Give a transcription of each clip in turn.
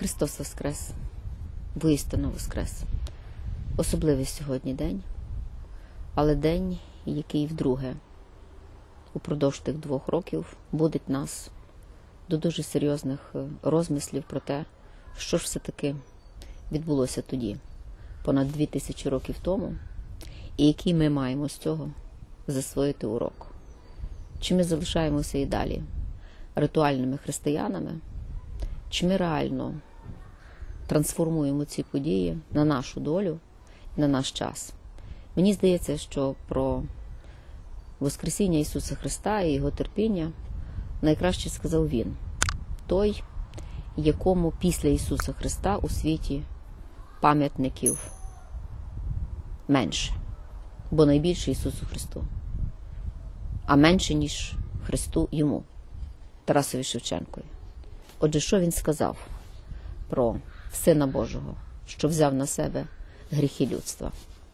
Христос воскрес, воістину воскрес. Особливий сьогодні день, але день, який вдруге упродовж тих 2 років будить нас до дуже серйозних розмислів про те, що ж все-таки відбулося тоді, понад 2000 років тому, і який ми маємо з цього засвоїти урок. Чи ми залишаємося і далі ритуальними християнами, чи ми реально трансформуємо ці події на нашу долю, на наш час. Мені здається, що про Воскресіння Ісуса Христа і Його терпіння найкраще сказав Він. Той, якому після Ісуса Христа у світі пам'ятників менше. Бо найбільше Ісусу Христу. А менше, ніж Христу йому, Тарасові Шевченкові. Отже, що він сказав про Сина Божого, що взяв на себе гріхи людства?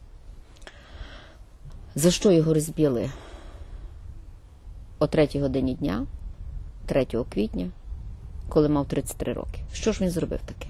За що його розбили о 3-й годині дня, 3 квітня, коли мав 33 роки? Що ж він зробив таке?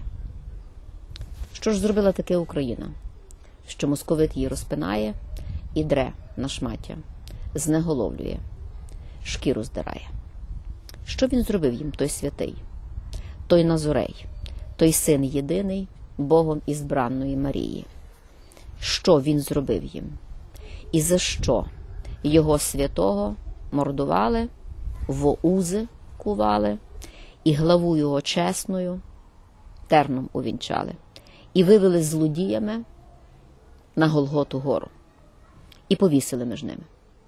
Що ж зробила таке Україна? Що московит її розпинає і дре на шмаття, знеголовлює, шкіру здирає. Що він зробив їм, той святий, той Назорей, той син єдиний, Богом ізбраної Марії? Що він зробив їм? І за що його святого мордували, воузи кували, і главу його чесною терном увінчали, і вивели злодіями на Голготу гору, і повісили між ними?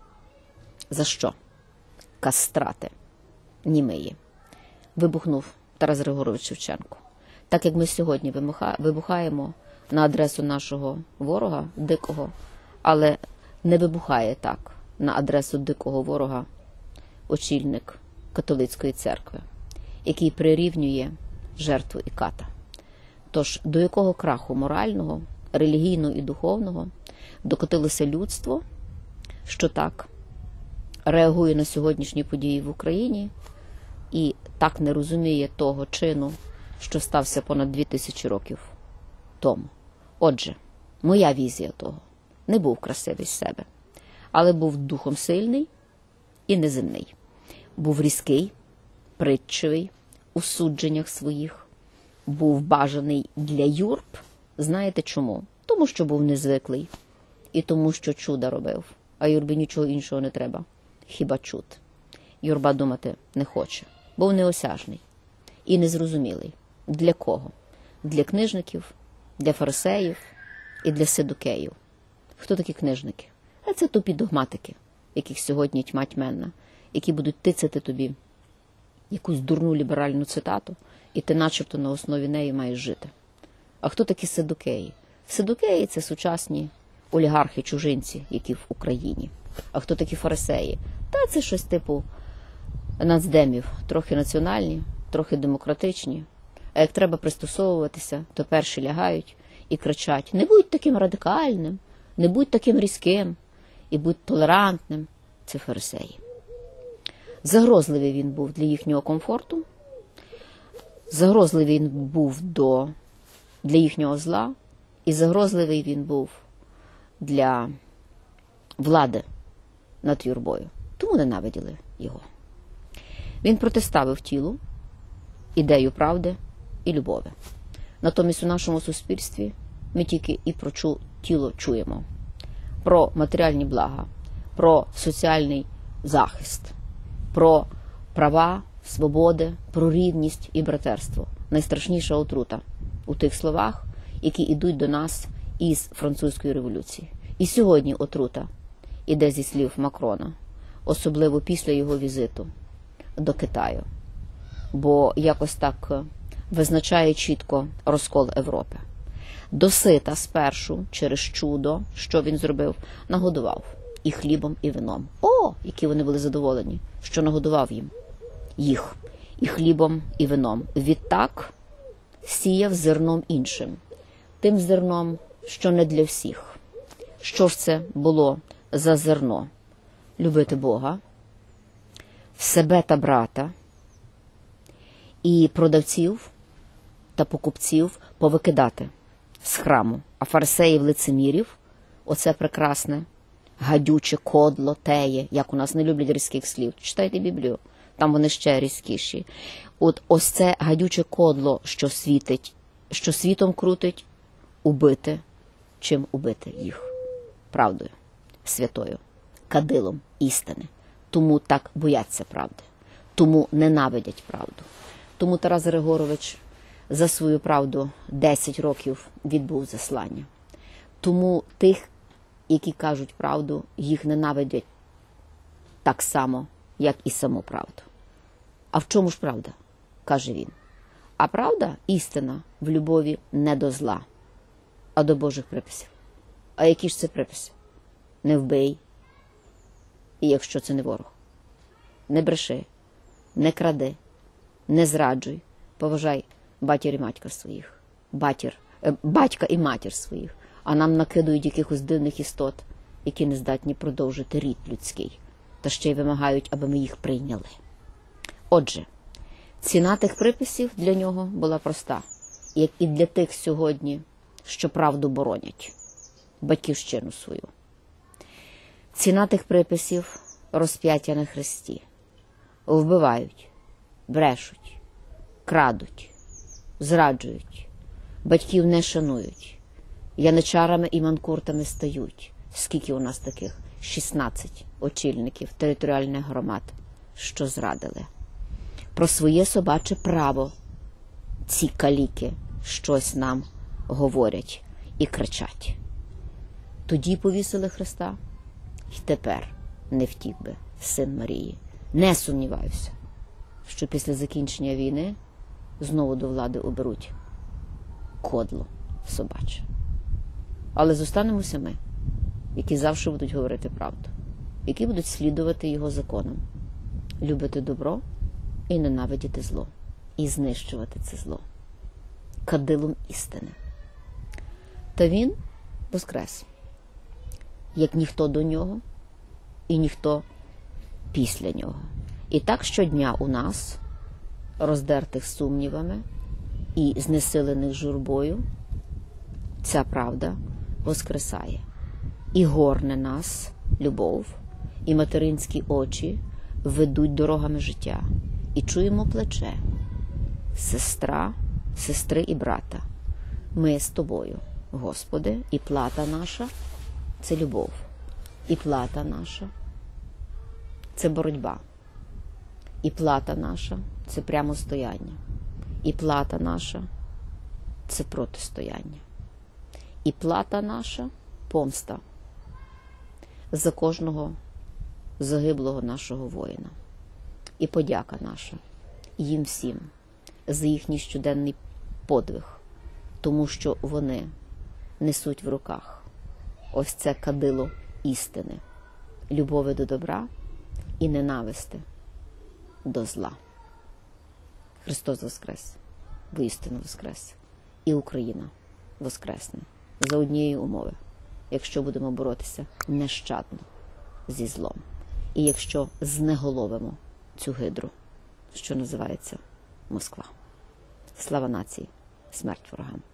За що? Кастрати німиї. Вибухнув Тарас Григорович Шевченко. Так як ми сьогодні вибухаємо на адресу нашого ворога, дикого, але не вибухає так на адресу дикого ворога очільник католицької церкви, який прирівнює жертву і ката. Тож, до якого краху морального, релігійного і духовного докотилося людство, що так реагує на сьогоднішні події в Україні і так не розуміє того чину, що стався понад 2000 років тому. Отже, моя візія того: не був красивий з себе, але був духом сильний і неземний. Був різкий, притчивий у судженнях своїх, був бажаний для юрб. Знаєте чому? Тому що був незвиклий і тому що чуда робив, а юрбі нічого іншого не треба, хіба чуд. Юрба думати не хоче, був неосяжний і незрозумілий. Для кого? Для книжників, для фарисеїв і для сидукеїв. Хто такі книжники? А це тупі догматики, яких сьогодні тьма тьменна, які будуть тицяти тобі якусь дурну ліберальну цитату, і ти начебто на основі неї маєш жити. А хто такі сидукеї? Сидукеї – це сучасні олігархи-чужинці, які в Україні. А хто такі фарисеї? Та це щось типу нацдемів, трохи національні, трохи демократичні. А як треба пристосовуватися, то перші лягають і кричать: не будь таким радикальним, не будь таким різким і будь толерантним. Це фарисеї. Загрозливий він був для їхнього комфорту, загрозливий він був для їхнього зла, і загрозливий він був для влади над юрбою. Тому ненавиділи його. Він протиставив тілу ідею правди і любові. Натомість у нашому суспільстві ми тільки і про тіло чуємо. Про матеріальні блага, про соціальний захист, про права, свободи, про рівність і братерство. Найстрашніша отрута у тих словах, які йдуть до нас із французької революції. І сьогодні отрута іде зі слів Макрона, особливо після його візиту до Китаю. Бо якось так визначає чітко розкол Європи. Досита спершу, через чудо, що він зробив, нагодував і хлібом, і вином. О, які вони були задоволені, що нагодував їх і хлібом, і вином. Відтак сіяв зерном іншим, тим зерном, що не для всіх. Що ж це було за зерно? Любити Бога, себе та брата, і продавців, та покупців повикидати з храму, а фарисеїв лицемірів, оце прекрасне, гадюче кодло, теє, як у нас не люблять різких слів. Читайте Біблію, там вони ще різкіші. От ось це гадюче кодло, що світить, що світом крутить, убити, чим убити їх? Правдою, святою, кадилом істини. Тому так бояться правди, тому ненавидять правду. Тому Тарас Григорович за свою правду 10 років відбув заслання. Тому тих, які кажуть правду, їх ненавидять так само, як і саму правду. А в чому ж правда? Каже він. А правда, істина в любові не до зла, а до Божих приписів. А які ж це приписи? Не вбий, і якщо це не ворог. Не бреши, не кради, не зраджуй, поважай батька і матір своїх, а нам накидують якихось дивних істот, які не здатні продовжити рід людський, та ще й вимагають, аби ми їх прийняли. Отже, ціна тих приписів для нього була проста, як і для тих сьогодні, що правду боронять, батьківщину свою. Ціна тих приписів – розп'яття на хресті. Вбивають, брешуть, крадуть, зраджують, батьків не шанують, яничарами і манкуртами стають. Скільки у нас таких? 16 очільників територіальних громад, що зрадили. Про своє собаче право ці каліки щось нам говорять і кричать. Тоді повісили Христа, і тепер не втік би син Марії. Не сумніваюся, що після закінчення війни знову до влади оберуть кодло собаче. Але зостанемося ми, які завжди будуть говорити правду, які будуть слідувати його законам, любити добро і ненавидіти зло, і знищувати це зло кадилом істини. Та він воскрес, як ніхто до нього і ніхто після нього. І так щодня у нас, роздертих сумнівами і знесилених журбою, ця правда воскресає. І горне нас любов, і материнські очі ведуть дорогами життя. І чуємо плече сестри і брата. Ми з тобою, Господи, і плата наша – це любов. І плата наша – це боротьба. І плата наша – це прямостояння. І плата наша – це протистояння. І плата наша – помста за кожного загиблого нашого воїна. І подяка наша їм всім за їхній щоденний подвиг, тому що вони несуть в руках ось це кадило істини, любові до добра і ненависти до зла. Христос воскрес, воістину воскрес, і Україна воскресне за однієї умови, якщо будемо боротися нещадно зі злом, і якщо знеголовимо цю гидру, що називається Москва. Слава нації, смерть ворогам.